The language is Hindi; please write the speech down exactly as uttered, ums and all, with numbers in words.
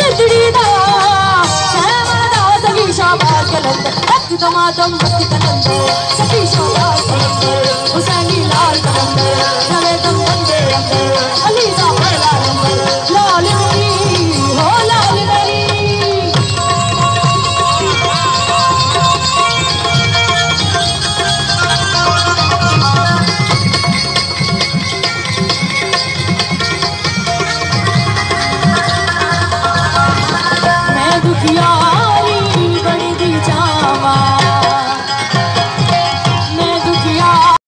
दमादम मस्ती कलंदर सखी शाबाश कलंदर हुसैनी लाल कलंदर जवेदम बंदे अंदर अली दा पहला नंबर लाल मेरी हो लाल मेरी मैं दुखिया